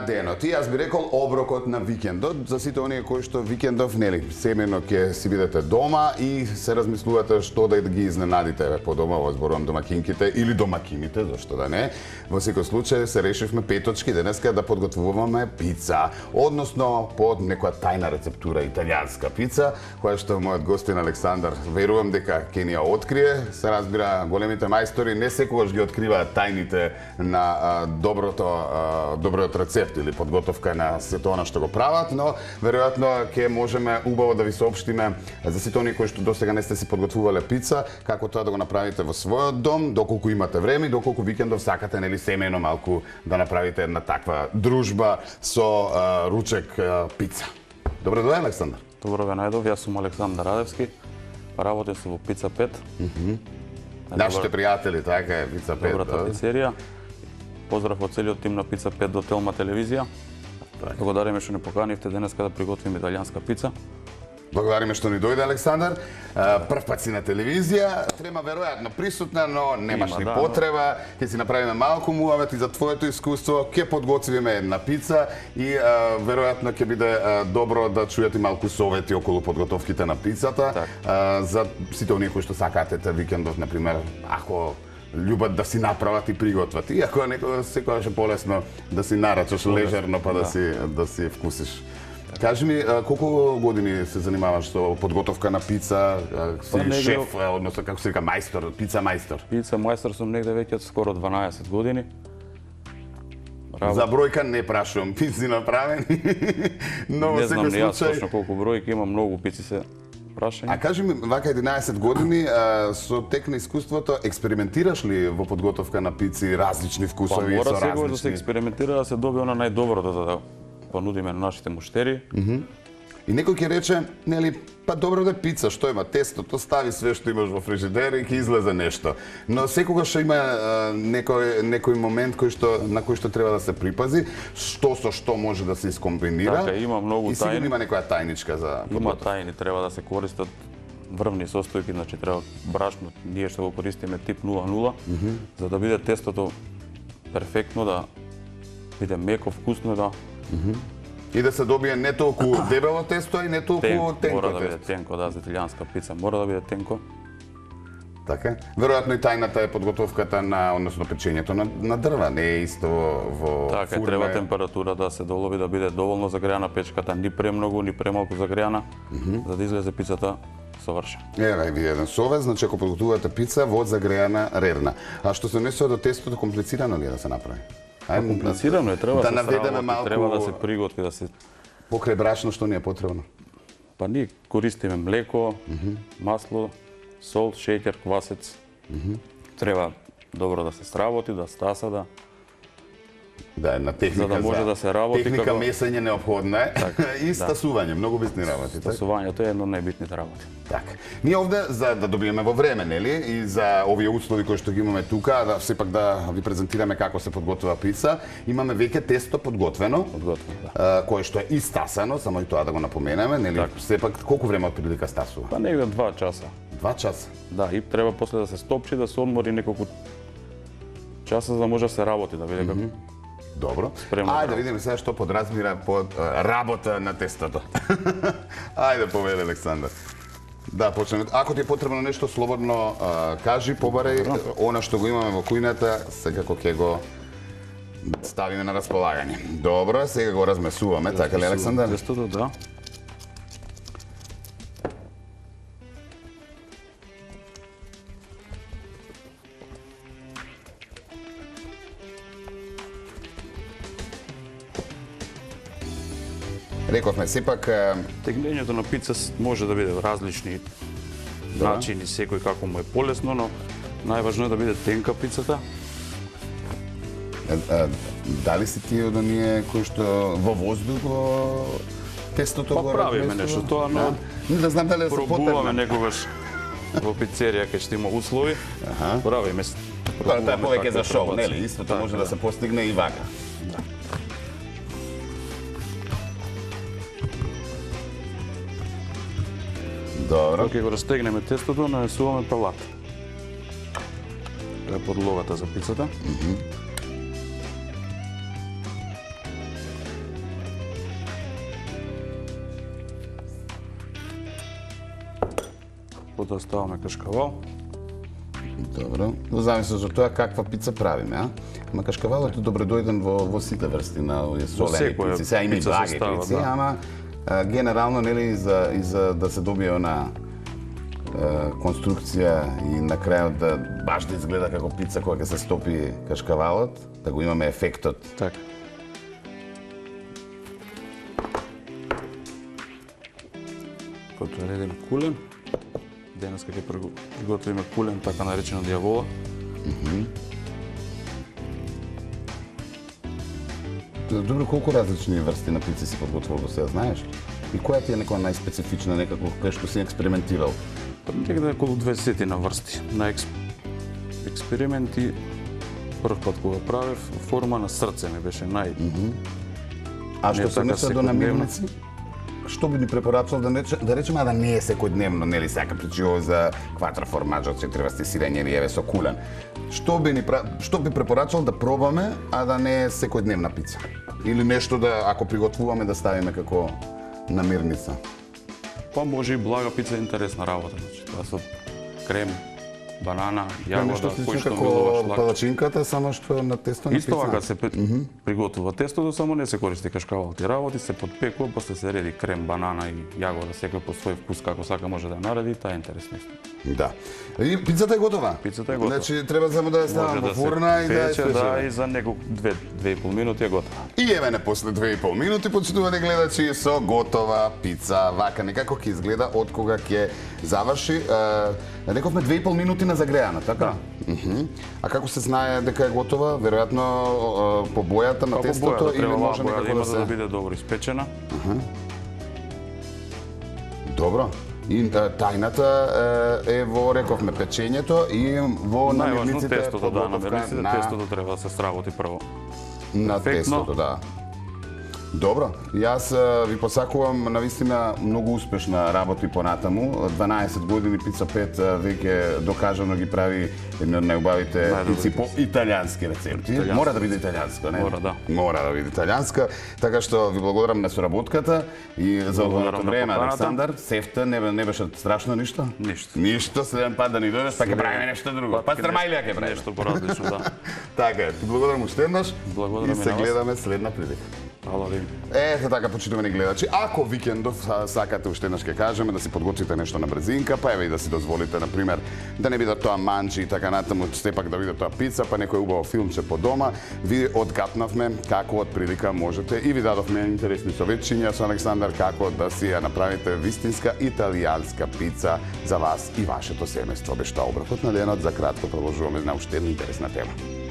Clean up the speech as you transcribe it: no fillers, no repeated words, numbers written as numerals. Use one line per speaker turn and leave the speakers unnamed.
денот. И јас би рекол оброкот на викендот, за сите оние кои што викендов, нели, семено ќе си бидете дома и се размислувате што да ги изненадите по дома, зборувам домакинките или домакините, зашто да не. Во секој случај се решивме петочки денеска да подготвуваме пица, односно под некоја тајна рецептура италијанска пица, која што мојот гостин Александар верувам дека ќе ни ја открие. Се разбира, големите мајстори не секогаш ги откриваат тајните на добриот рецепт или подготовка на сето она што го прават, но веројатно ќе можеме убаво да ви соопштиме за сите оние кои што досега не сте си подготвувале пица, како тоа да го направите во својот дом, доколку имате време и доколку викендов сакате нели семејно малку да направите една таква дружба со ручек пица. Добро дојде, Александар.
Добро ве најдов, јас сум Александар Радевски, работам во Пица 5.
Нашите пријатели, така е, Пица 5.
Добрата пицерија. Поздрав од целиот тим на Пица 5 до Телма телевизија. Благодариме што не поканивте денеска да приготвиме италијанска пица.
Благодариме што ни дојде, Александар. Прв пат си на телевизија, трема веројатно присутна, но немаш ни потреба. Ќе си направиме малку муавет и за твоето искуство, ќе подготвиме една пица и веројатно ќе биде добро да чуете малку совети околу подготовките на пицата. За сите оние кои што сакаат викендов, например, ако љубат да си направат и приготват. Иако секогаш е полесно да си нарачаш лежерно па да си вкусиш. Кажи ми, колку години се занимаваш со подготовка на пица? Си шеф, односно како се вика мајстор, пица мајстор?
Пица мајстор сум негде веќе скоро 12 години.
За бројка не прашувам, пици направени, но во секој случај... Не
знам ни јас точно колку бројки, има многу пици се прашање.
А кажи ми, вака 11 години, со тек на искуството, експериментираш ли во подготовка на пици, различни вкусови, со различни?
Мора секој да се експериментира, да се добие она најдобро да понудиме на нашите муштери.
И некој ќе рече, нели, па добро да пица, што има тестото, стави све што имаш во фрижидер и ќе излезе нешто. Но секогаш има некој момент на кој што треба да се припази, што со што може да се искомбинира.
Така, има многу тајни.
И сигурно има некоја тајничка за подготовка.
Има тајни, треба да се користат врвни состојки, значи треба брашно, ние што го користиме тип 00, за да биде тестото перфектно, да биде меко, вкусно, да.
И да се добие не толку дебело тесто и не толку тенко тесто.
Мора да биде тенко, да, за италијанска пица мора да биде тенко.
Така. Веројатно и тајната е подготовката на, односно печењето на дрва, не е исто во
така,
фурна.
Треба температура да се долови, да биде доволно загреана печката, ни премногу, ни премалку загреана, за да излезе пицата совршена.
Еве ви еден совет, значи ако подготувате пица во загреана рерна. А што се однесува до тестото, комплицирано ли е да се направи?
Комплицирано е, треба да се
наведеме малку,
треба да се приготви, да се...
Покрај брашно што ни е потребно?
Па ние користиме млеко, масло, сол, шеќер, квасец. Треба добро да се сработи, да стаса, да...
Да, една техника
за да може да се работи
техника како... месење неопходна е и стасување, многу битни работи.
Стасувањето е едно од најбитните работи.
Така. Ние овде за да добиеме во време, нели, и за овие услови кои што ги имаме тука, да сепак да ви презентираме како се подготвува пица, имаме веќе тесто подготвено, кое што е и стасано, само и тоа да го напоменеме, нели, сепак колку време отприлика стасува?
Па негде 2 часа.
2 часа?
Да, и треба после да се стопчи, да се одмори неколку часа за да може да се работи, да биде како...
Добро. Ајде да видиме сега што подразбира под работа на тестото. Ајде поведе, Александар. Да, почнеме. Ако ти е потребно нешто, слободно кажи, побарај. Она што го имаме во кујната, секако ќе го ставиме на располагање. Добро, сега го размесуваме, така ли, Александар?
Тестото, да.
Рековме, сепак...
Тегнењето на пица може да биде различни начини, секој како му е полесно, но најважно е да биде тенка пицата.
Дали си ти од оние кои што во воздух го тестото го
правиме нешто тоа, но
да знам дали се
пробуваме некогаш во пицерија кај што има услови. Правиме.
Тоа е повеќе за шоу, нели? Истото може да се постигне и вака. Добро.
Кога го растегнеме тестото, нанесуваме палат. Тоа е подлогата за пицата. потоа ставаме кашкавал.
Добро. Зависи од тоа каква пица правиме, а? Ама кашкавалот е добредојден во сите врсти на овие солени
секоја
пици. Сега има и
пица се
благи
става,
пици,
да.
ама генерално нели и за да се добие она конструкција и на крајот да баш да изгледа како пица кога ќе се стопи кашкавалот, да го имаме ефектот.
Така. Потоа редим кулен. Денеска ќе приготвиме кулен, така наречено дијавола.
Добро, колку различни врсти на пици си подготвил до сега, знаеш ли? И која ти е некоја најспецифична, некако кај што си експериментирал?
Некаде околу 20 на врсти. На експерименти, прв пат кога правев, форма на срце ми беше
А што
Не
се
така
отнесе до
секојдневно.
намирници? Што би ни препорачал да речеме, а да не е секојдневно, нели сака причио за кватра формаджо, 4 врсти сирење или еве со кулен. Што би препорачал да пробаме, а да не е секојдневна пица? Или нешто да ако приготвуваме да ставиме како намирница?
Па може и блага пица е интересна работа, значи тоа со крем, банана,
Нешто
јагода, кој
слично
што
како
милуваш лак.
палачинката, само што на тесто на пица.
Исто вака се приготвува тестото, само не се користи кашкавал. Ти работи се подпекува, после се реди крем, банана и јагода, секој по свој вкус како сака може да нареди, таа е интересно исто.
Да. И пицата е готова?
Пицата е готова.
Значи треба само да ја ставам во фурна и да ја
пече, да,
испечеме.
и за неколку 2,5 минути е готова.
И еве не после 2,5 минути, почитувани гледачи, со готова пица. Вака некако ќе изгледа од кога ќе заврши. Рековме 2,5 минути на загреана, така? А како се знае дека е готова? Веројатно по бојата на
Како
тестото
боја,
или
треба
може
боја да
некако
има
да
за да
се...
биде добро испечена.
Добро. И тајната е во, рековме, печењето и во
Најважно
намирниците
тестото, да,
подготовка
намирниците,
на...
тестото треба да се сработи прво.
На
Перфектно.
тестото, да. Добро, јас ви посакувам навистина многу успешна работа и понатаму. 12 години Пица 5 веќе докажано ги прави едни од најубавите
Најдобри
пици по италијански рецепти.
Италијански.
Мора да биде италијанска, не?
Мора, да.
Мора да биде италијанска. Така што ви благодарам на соработката и за одвоеното
Благодарам на
време,
поканата.
Александар. Сефта, не беше страшно ништо?
Ништо.
Ништо, следен пат да ни дојдеш, па ќе правиме нешто друго. Пастрамајлија ќе правиме.
Нешто поразлично, да.
Така е, ти благодарам уште еднаш.
Благодарам
и
и
се
на вас.
гледаме следна прилика.
Ало, ви.
Ето така, почитувани гледачи, ако викендов сакате уште еднаш ќе кажеме да си подготвите нешто на брзинка, па еве и да си дозволите на пример да не биде тоа манчи и така натаму, сепак да биде тоа пица, па некој убаво филмче по дома, ви одгатнавме како од прилика можете и ви дадовме интересни советчиња со Александар како да си ја направите вистинска италијанска пица за вас и вашето семејство. Беше тоа оброкот на денот, за кратко продолжуваме на уште една интересна тема.